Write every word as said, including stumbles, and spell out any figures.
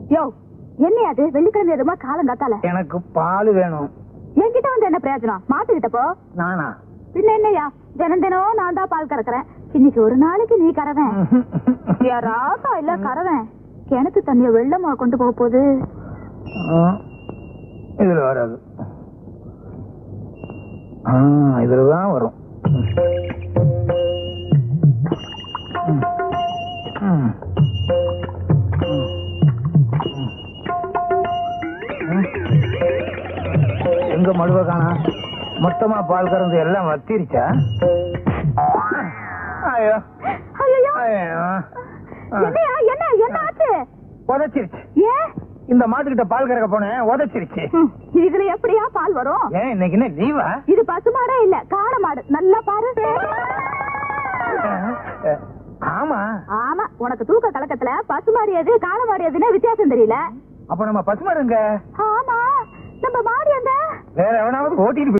யோ என்ன அது வெள்ளிக்கிழமை எதுமா காலம் காத்தால? எனக்கு பால் வேணும். என்கிட்ட வந்து என்ன பிரயோஜனம்? மாட்டுக்கிட்ட போ. நானா? பின்ன என்னையா தினம் தினம் நான் தான் பால் கறக்குறேன். இன்னைக்கு ஒரு நாளைக்கு நீ கறவேன். ராசா இல்ல கறவேன். கிணத்து தண்ணிய வெள்ளமா கொண்டு போக போகுது. இதுல வராது. இதுலதான் வரும். எங்க மடுவ காணா? மொத்தமா பால் கறந்து எல்லாம் வத்திருச்சா? ஐயோ என்ன என்ன ஆச்சு? உதச்சிருச்சு. ஏன் இந்த மாட்டுக்கிட்ட பால் கறக்க போனேன், உதச்சிருச்சு. இதுல எப்படியா பால் வரும்? ஏன் இன்னைக்கு என்ன லீவா? இது பசுமாடே இல்ல காளை மாடு. நல்லா பாரு. ஆமா ஆமா, உனக்கு தூக்க கலக்கத்துல பசுமாடு எது காளை மாடு எதுன்னு வித்தியாசம் தெரியல. அப்ப நம்ம பசுமாடுங்க. ஆமா, நம்ம மாடு எங்க? வேற எவனாவது ஓட்டிட்டு